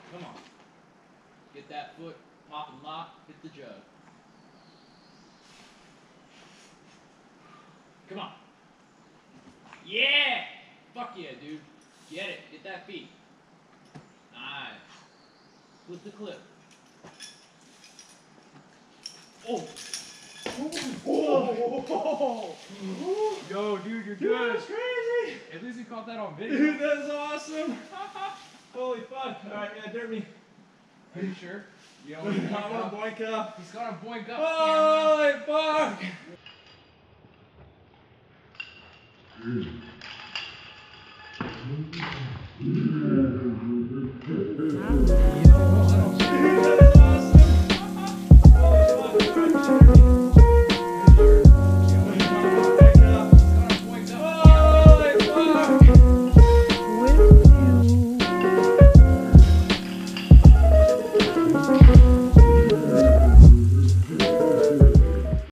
Come on. Get that foot, pop and lock, hit the jug. Come on. Yeah! Fuck yeah, dude. Get it. Get that feet. Nice. Flip the clip. Oh! Oh! Yo, dude, you're good. That's crazy. At least you caught that on video. Dude, that's awesome. Holy fuck. Alright, yeah, dirt me. Are you sure? You I want to boink up. He's got a boink up. Holy fuck! Huh?